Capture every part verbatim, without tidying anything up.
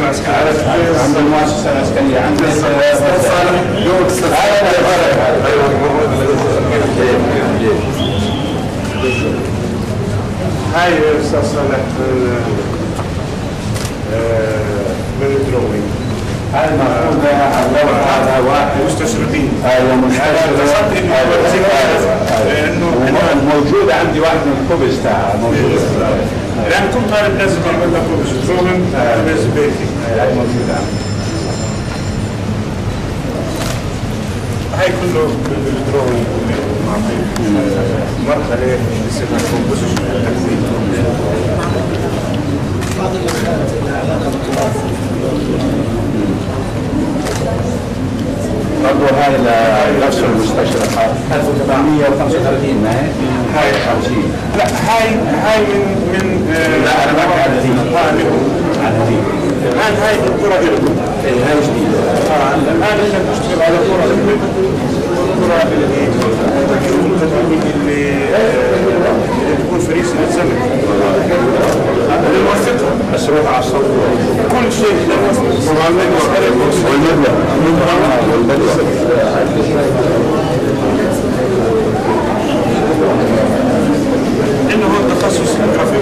العسكري عند المؤسسه العسكريه عند استاذ صالح يوم استاذ هاي استاذ صالح من الدروينج هاي المفروض هذا واحد مستشرقين ايوه مستشرقين انه موجود عندي واحد من الكوبس تاعها موجود يعني كل طالب لازم يعمل له كوبس دروينج لازم بيتي هاي موجوده عندي هاي كله بالدروينج مرحله لسه ما كوبس بعض الاشياء العلاقه بالتراث برضه هاي نفس المستشرقات ألف وسبعمية وخمسة وثلاثين ما هي؟ هاي خمسين لا هاي هاي من من لا انا ما بعرف هذه هذه الان هاي الكره لكم اي هاي جديده اه الان احنا بنشتغل على كره الكره اللي اللي تكون فريسه للسمك هذا الموثقه بس روح على الصف كل شيء والمبلغ والمبلغ انه هو تخصص الجرافيك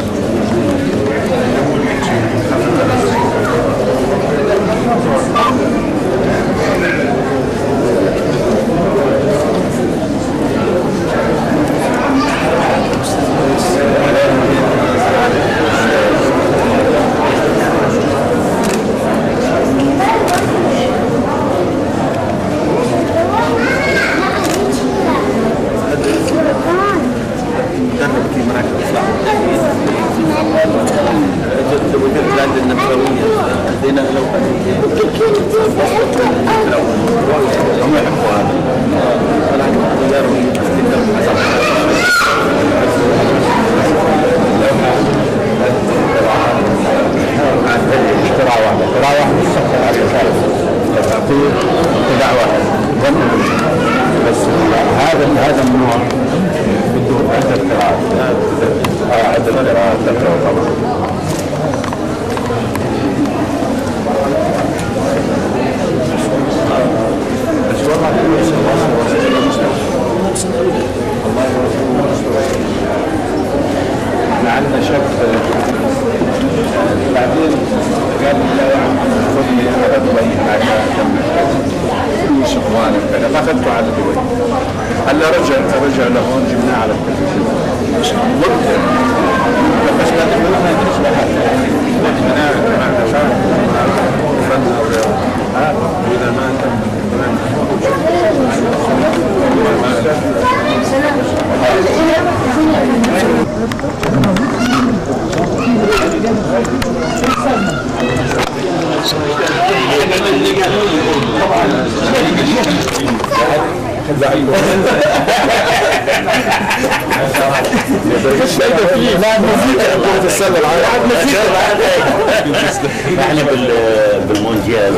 احنا بالمونديال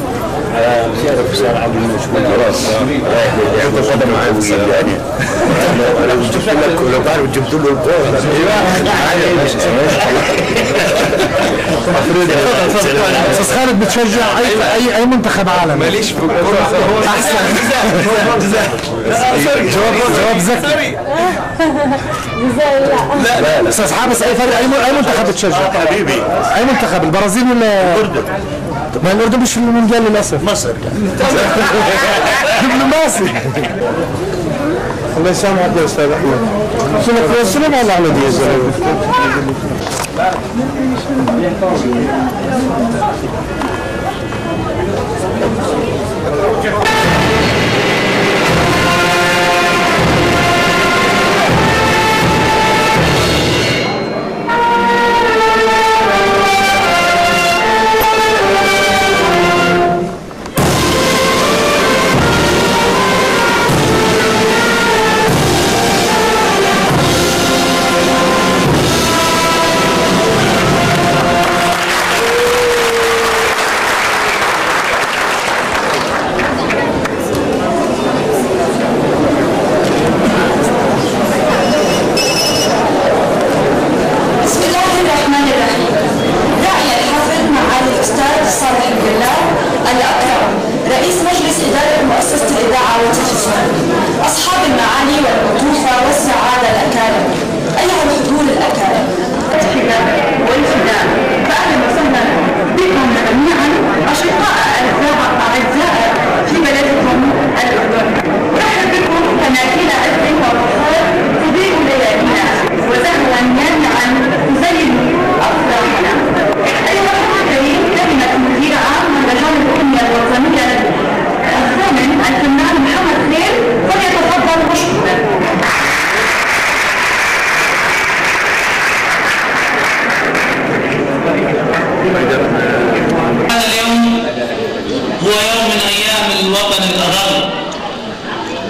شارك صار عندنا شويه راس يعطي قدم معي يعني لو جبت لك لو بعرف جبت له الجول استاذ خالد بتشجع اي اي اي منتخب عالمي ماليش في الكوره احسن جواب جواب ذكي لا لا لا استاذ حابس اي فريق اي منتخب بتشجع حبيبي اي منتخب البرازيل ولا الاردن ما الاردن مش في المونديال للاسف مصر دبلوماسي الله يسامحك يا استاذ احمد شنو توصلوا ولا على دي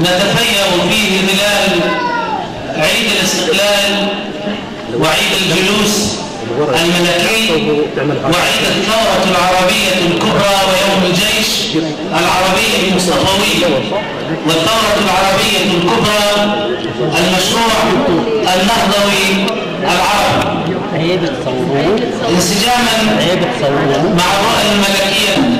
نتفيأ فيه ظلال عيد الاستقلال وعيد الجلوس الملكي وعيد الثورة العربية الكبرى ويوم الجيش العربي المصطفوي والثورة العربية الكبرى المشروع النهضوي العربي انسجاما مع الرؤى الملكية.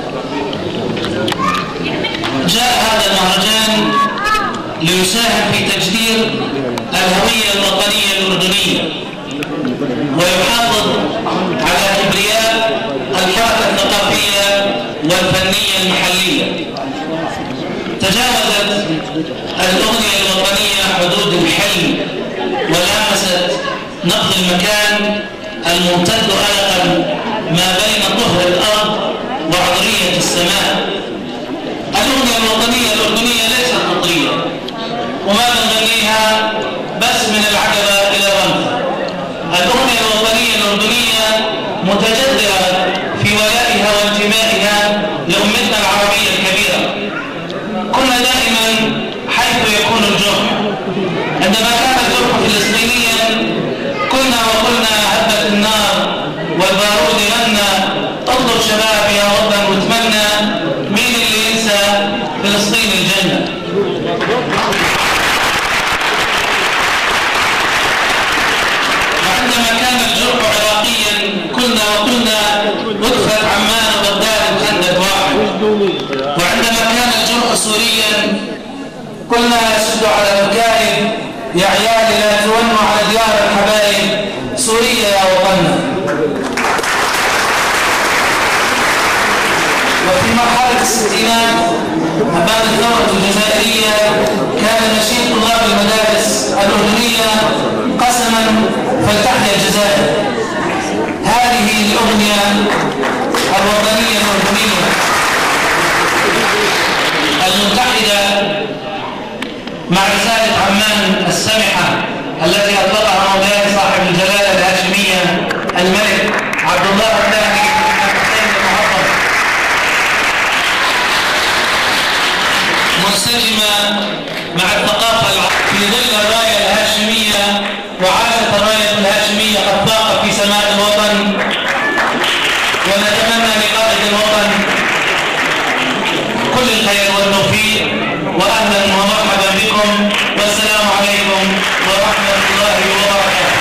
جاء هذا المهرجان ليساهم في تجديد الهوية الوطنية الأردنية ويحافظ على كبرياء الحركة الثقافية والفنية المحلية. تجاوزت الأغنية الوطنية حدود الحلم ولامست نبض المكان الممتد ألقا ما بين طهر الأرض وعذرية السماء. الأغنية الوطنية الأردنية ليست قطرية وما بنغنيها بس من العقبة إلى رمثة. الأغنية الوطنية الأردنية متجذرة في ولائها وانتمائها لأمتنا العربية الكبيرة. كنا دائما حيث يكون الجرح. عندما كان الجرح فلسطينيا كنا وقلنا هبت النار والبارود غنى اطلب شباب يا وطن واتمنى. مين اللي ينسى فلسطين الجنة؟ وعندما كان الجرح عراقيا كنا وقلنا ادخل عمان وبغداد الخندق واحد. وعندما كان الجرح سوريا قلنا يشد على الكائن يا عيالي لا تونوا على ديار الحبايب سوريا يا وطننا. وفي مرحلة الستينات بعد الثورة الجزائرية كان نشيد طلاب المدارس الأردنية قسما فلتحيا الجزائر. هذه الأغنية الوطنية الأردنية المتحدة مع رسالة عمان السمحة التي أطلقها مولاي صاحب الجلالة الهاشمية الملك عبد الله الثاني الحسين المعظم، منسجمة مع الثقافة في ظل الراية الهاشمية. وعاشت الراية الهاشمية قد ضاقت في سماء الوطن. ونتمنى لقائد الوطن كل الخير والتوفيق وأهلا ومرحبا بكم والسلام عليكم ورحمة الله وبركاته.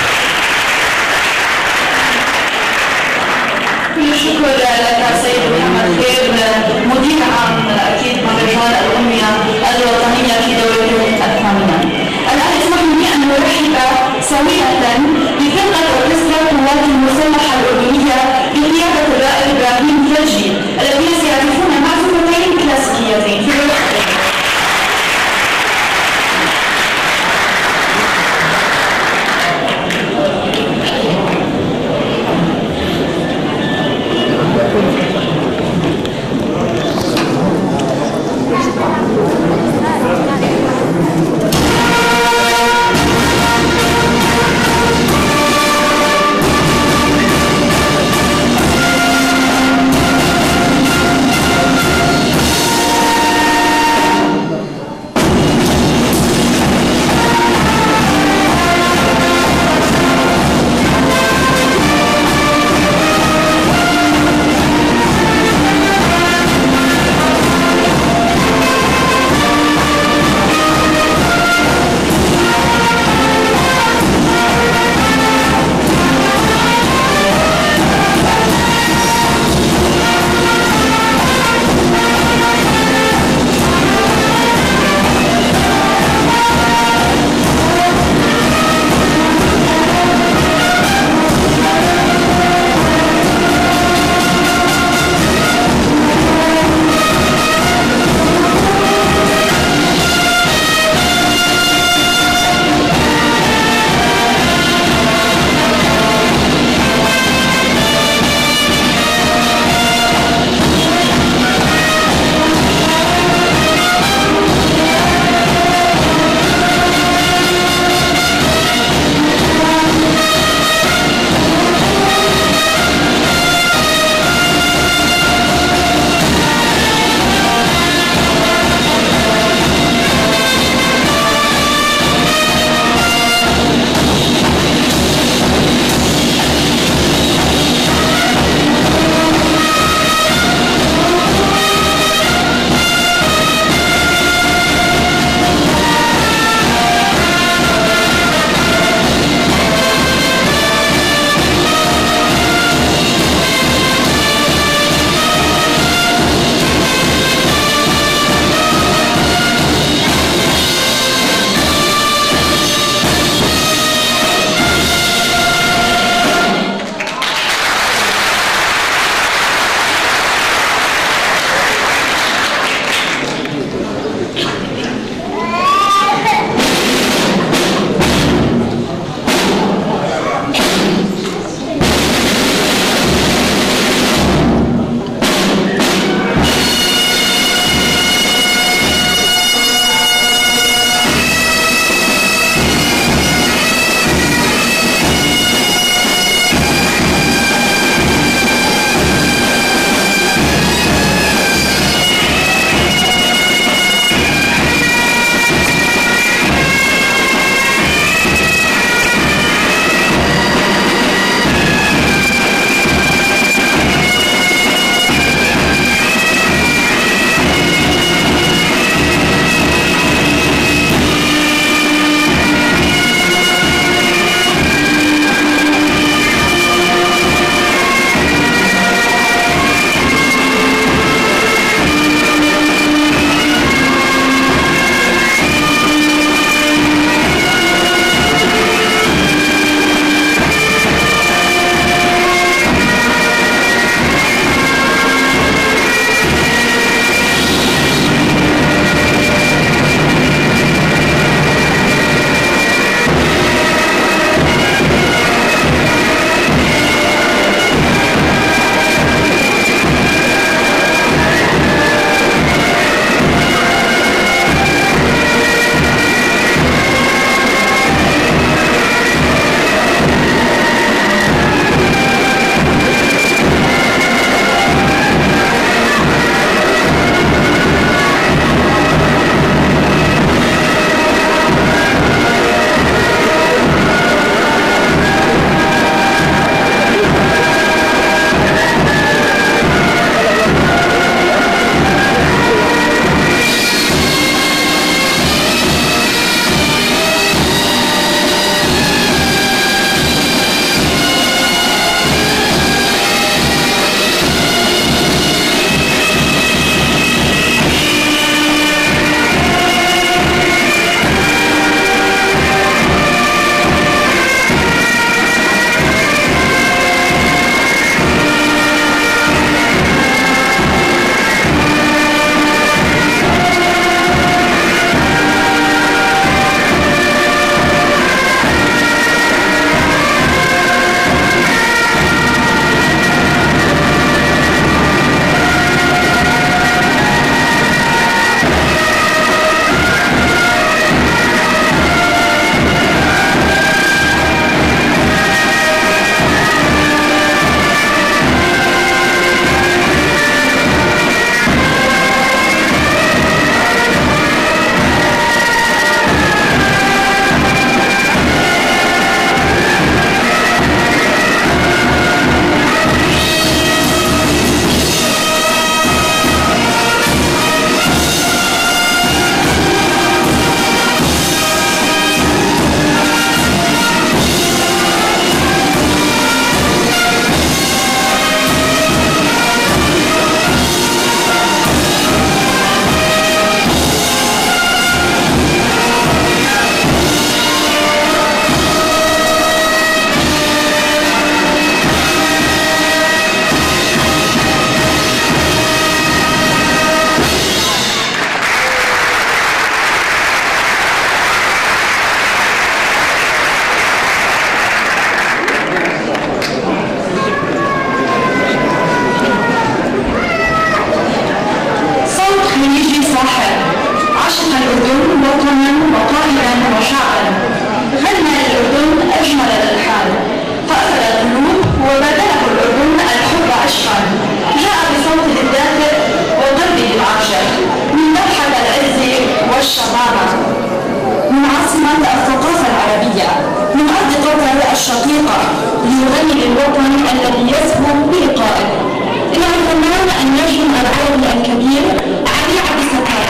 كل شكر لك سيد محمد خير مدير عام أكيد مهرجان الأغنية الوطنية في دولة الثامنة. الآن اسمحوا لي أن نرحب سوية بفرقة أوركسترا القوات المسلحة الأردنية بقيادة الرائد إبراهيم فلجي الذين سيعزفون معزوفتين كلاسيكيتين في الوقت. عاصمة الثقافة العربية من أرض قطر الشقيقة ليغني للوطن الذي يسمو بلقائه. إنه الفنان النجم العربي الكبير علي عبد الستار.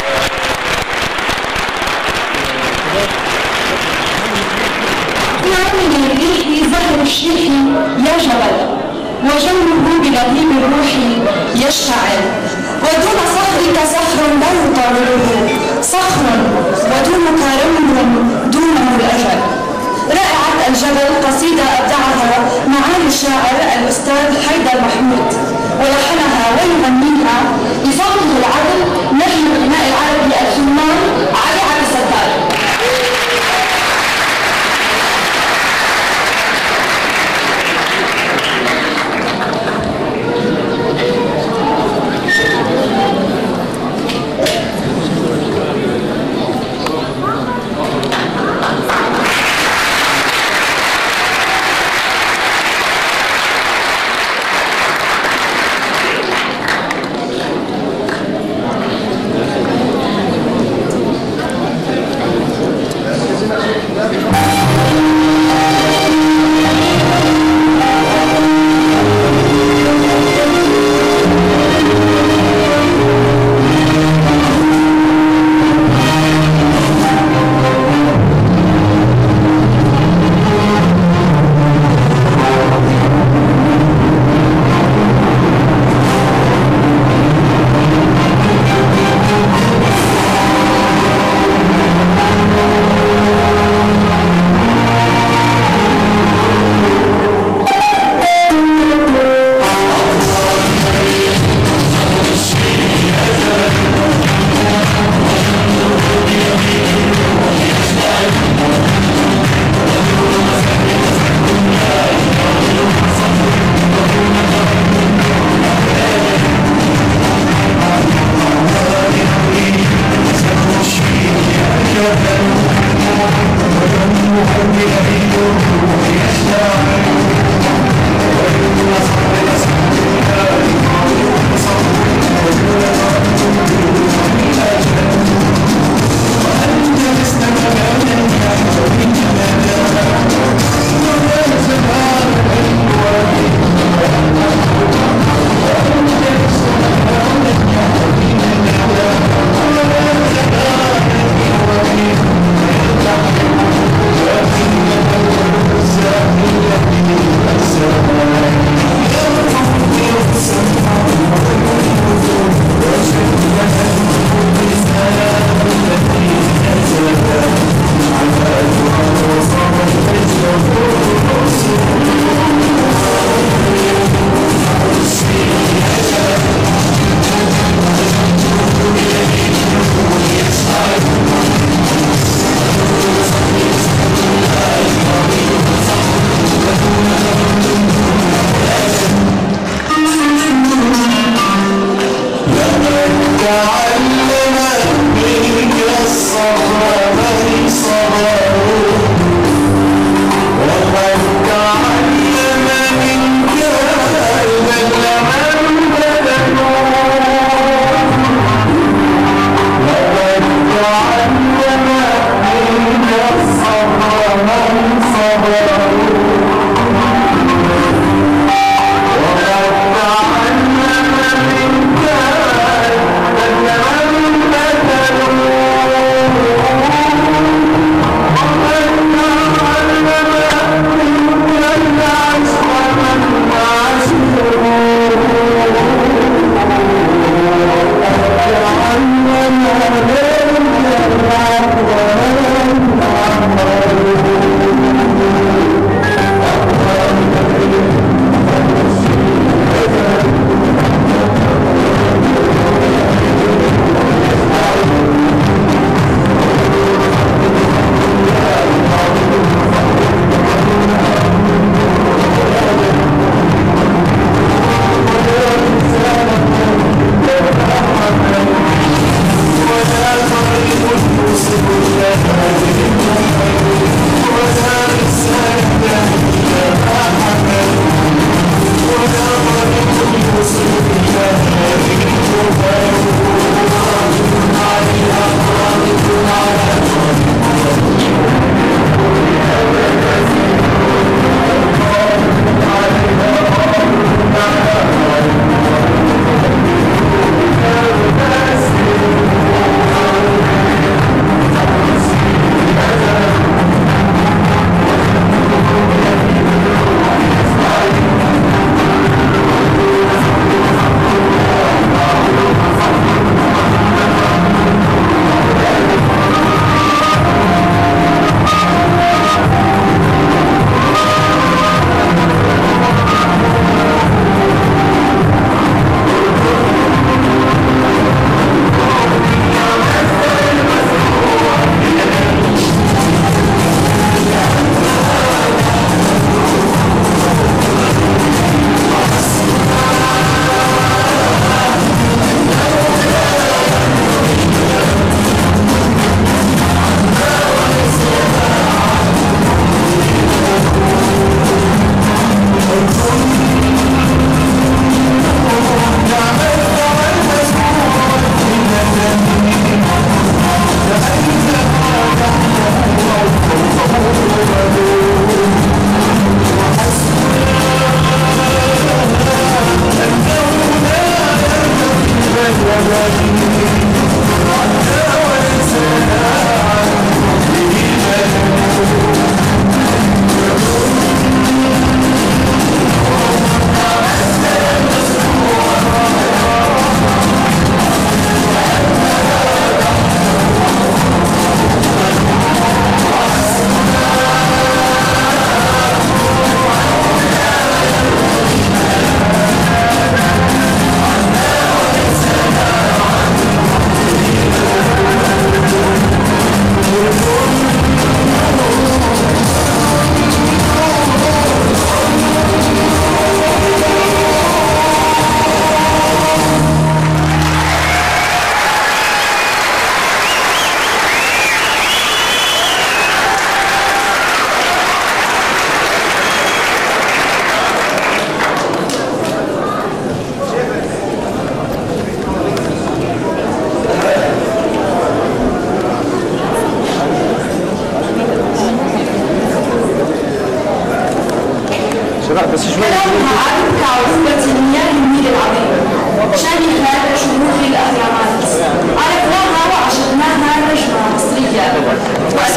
من الريح زهر الشيخ يا جبل وجوه بلهيب الروح يشتعل ودون صخرك صخر لا يطاوله صخر ودونك رمل دونه الأجل. رائعة الجبل قصيدة أبدعها معالي الشاعر الأستاذ حيدر محمود ولحنها ويغنيها بصوته العذب نجم الغناء العربي الفنان علي عبد الستار.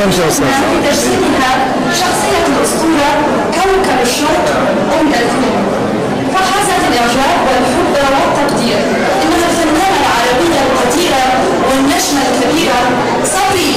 أحسنت يا أستاذ. في تجسيدها شخصية الأسطورة كوكب الشرق أم كلثوم، فحازت الإعجاب والحب والتقدير. إنها الفنانة العربية القديرة والنجمة الكبيرة صبري.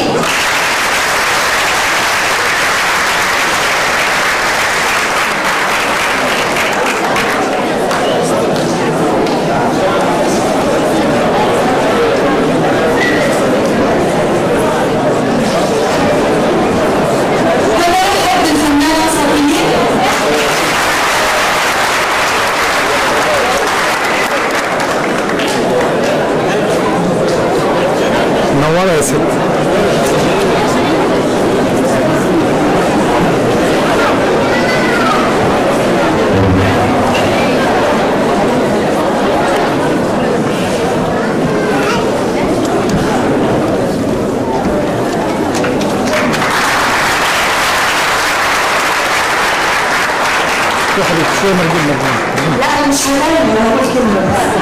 منورة يا ست. شوية مرجل مرجل. لا أنا مش هغني، أنا هقول كلمة.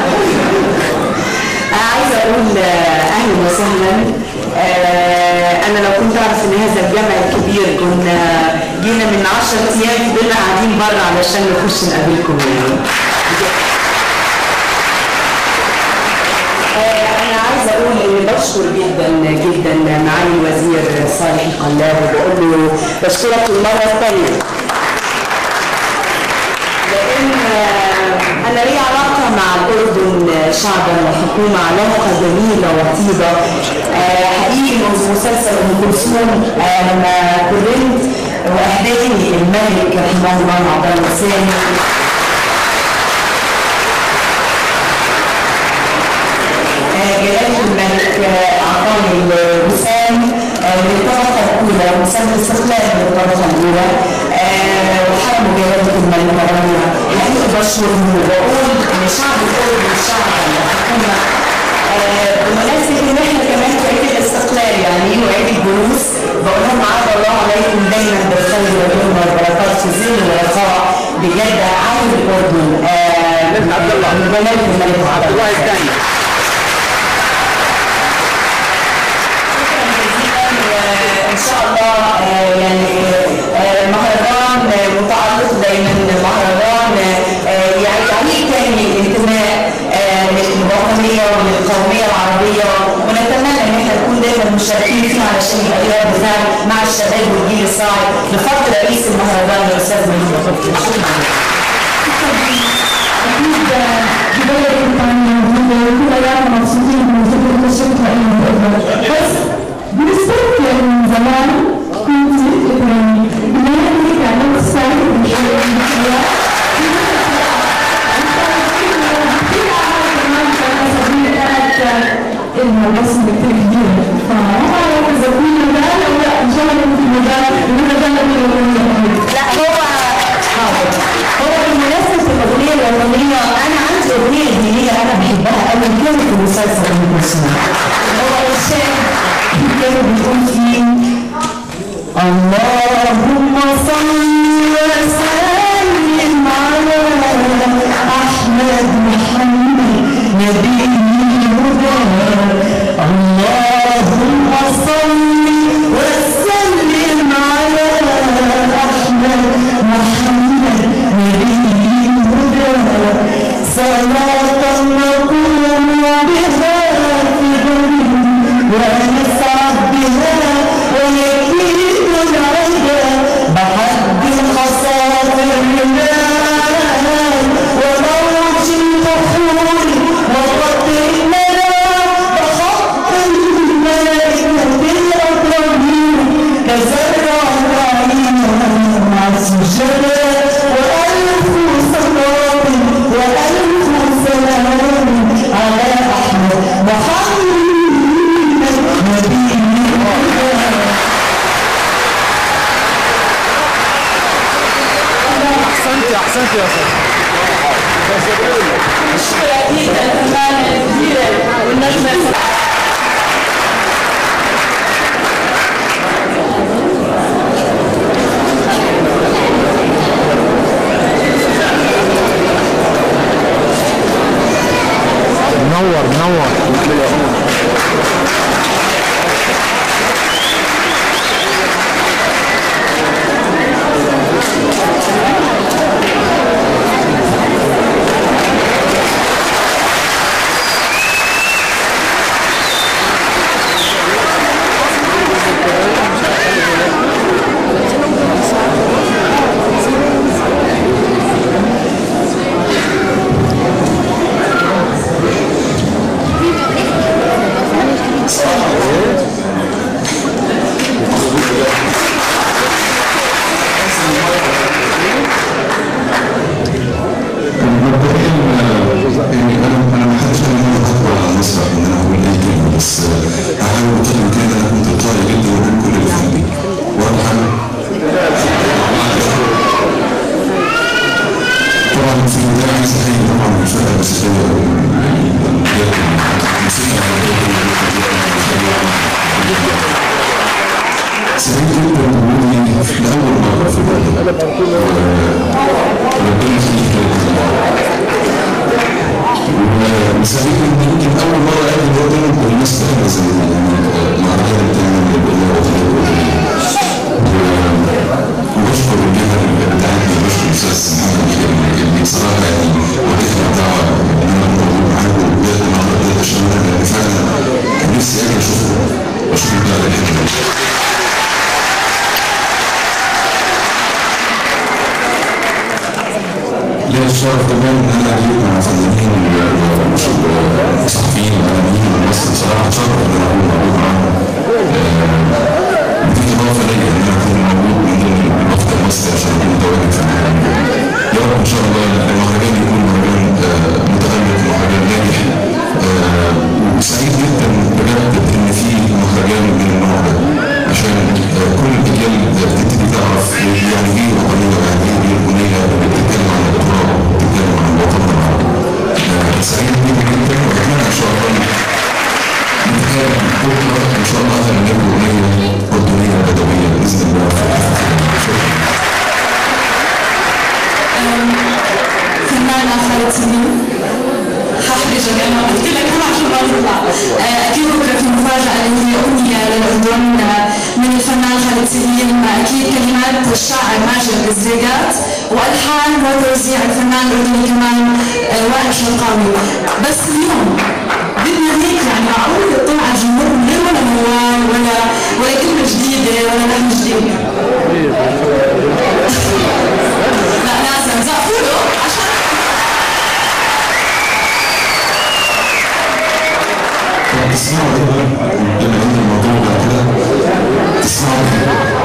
أنا عايزة أقول أهلا وسهلا. أنا لو كنت أعرف إن هذا الجمع الكبير كنا جينا من عشرة أيام فضلنا قاعدين بره علشان نخش نقابلكم يعني. أنا عايزة أقول إني بشكر جدا جدا معالي الوزير صالح القلاب، وبقول له بشكرك المرة الثانية. لأن أنا لي علاقة مع الأردن شعبا وحكومة، علاقة جميلة وطيبة. حقيقي منذ مسلسل أم كلثوم لما كرمت وأهداني الملك رحمه الله عبد الله الثاني جلالة الملك أعطاني الوسام للطبقة الأولى، وسام الاستقلال للطبقة الأولى، وحرم جلالة الملك مرة. الحقيقة بشكرهم وبقول إن شعب الأردن شعب الحكومة بمناسبة إن إحنا كمان في عيد الاستقلال يعني وعيد الجلوس، بقول لهم عاد الله عليكم دايما بالخير واليمن والبركات في ظل ورخاء. بجد عود الأردن عبد الله جلالة الملك عبد الله الثاني. ان شاء الله يعني مهرجان متعلق دايما مهرجان يعيد تاني الانتماء للوطنيه وللقوميه العربيه، ونتمنى ان احنا نكون دايما مشاركين فيه علشان يبقى لنا بفعل مع الشباب والجيل الصاعد لفضل رئيس المهرجان الاستاذ مهدي خفيف. شكرا. اكيد بلد كلنا مبسوطين من فكره الشركه بس بالنسبة لي من زمان كنت يعني بما اني تعلمت السعي بالحياة إنه الرسم كتير كبير، فما أعرف إذا في مجال أو لا. إن شاء الله يكون في مجال، المجال الأولي. لا هو حاضر. هو بمناسبة الأغنية الوطنية أنا عندي أغنية دينية أنا بحبها أوي كانت في مسلسل أم كلثوم. هو الشيخ كانوا بيقول فيه اللهم صل وسلم على أحمد محمد نبي الهدى. اللهم صل وسلم على أحمد محمد نبي الهدى. صلاة نقوم بها في غد ونسعد بها ويكيد العدا بحد خصاف الرمال وموج البحور وقطر المنام بخط الملائكة الأكرمين كزرع العين مع السجدة وألف صلاة وألف سلام على أحمد محمد نبي الهدى. أحسنت أحسنت يا أستاذ. الشكر أكيد الفنانة الكبيرة والنجمة. منور منور. وسعيد ان يمكن اول مره اقابل الوطن والناس بتعمل زي يعني المهرجان بتاعنا اللي وطنيه وبشكر الجهه اللي بتاعتنا وبشكر الاستاذ محمد اللي بصراحه يعني وريتني الدعوه ان انا موجود معاكم وبجد النهارده بدات اشتغل لان فعلا كان نفسي اجي اشوفكم واشوف البلد الحلوه. ليا الشرف كمان ان انا اجيب مع فنانين وصحفيين واعلاميين من مصر بصراحه شرف ان انا اكون موجود معاهم. دي اضافه ليا ان انا اكون موجود من ضمن الوفد المصري عشان اكون متواجد في المكان. يا رب ان شاء الله المهرجان يكون مهرجان متألق ومهرجان ناجح. وسعيد جدا بجد ان في مهرجان من النوع ده عشان كل الاجيال بتبتدي تعرف يعني ايه وطنيه يعني ايه الاغنيه اللي بتتكلم عن التراب وبتتكلم عن الوطن العربي. سعيد جدا جدا واتمنى ان شاء الله نتكلم بكره ان شاء الله هنعمل اغنيه اردنيه بدويه باذن الله في الحفله. فنان خالد سليم ححرجك انا قلت لك انا عشان ما تطلع. اكيد بكره في مفاجاه اللي هي اغنيه للعنوان من الفنان خالد سليم، اكيد كلمات الشاعر ماجد الزيقات والحان وتوزيع الفنان الاردني كمان وائل شرقاوي. بس اليوم بدنا هيك يعني معقول يطلع الجمهور من غير ولا موال ولا ولا كلمه جديده ولا لحن جديد. لا لازم زقوا له عشان تسمعوا ايه بما ان الموضوع بعد كده تسمعوا ايه؟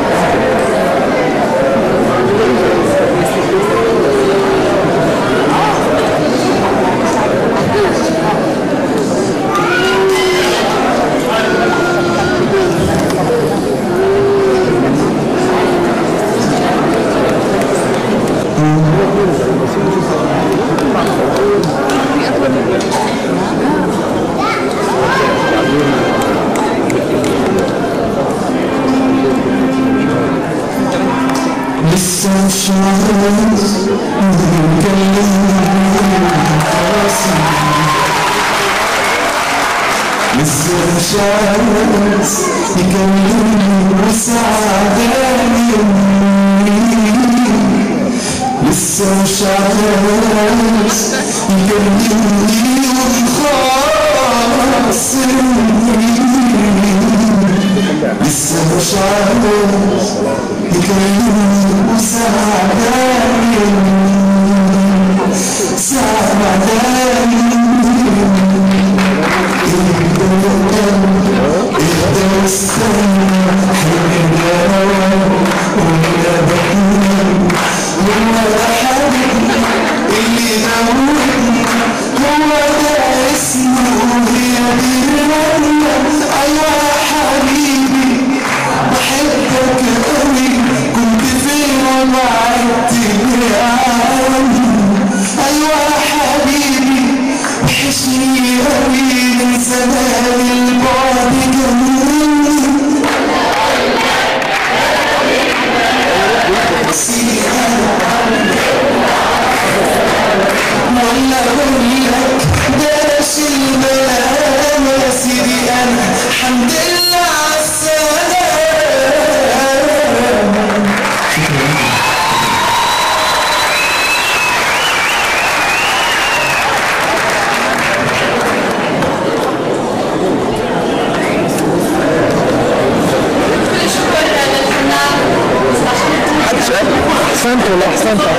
الشمس يكلمني وسعداني لسه مش عايز يكلمني ويخاصمني لسه مش عايز يكلمني وسعداني سعداني اهدى واستنى حبنا ولا بحنا ولا حبيبي اللي موتني هو ده اسمه هي دي الرنة. ايوه يا حبيبي بحبك قوي كنت فين وما عدتني عني. ايوه يا حبيبي وحشني قوي من زمان البعد جنني. ولا اقول لك بلاش الملام يا سيدي انا الحمد لله على السلامة. احسنت ولا احسنت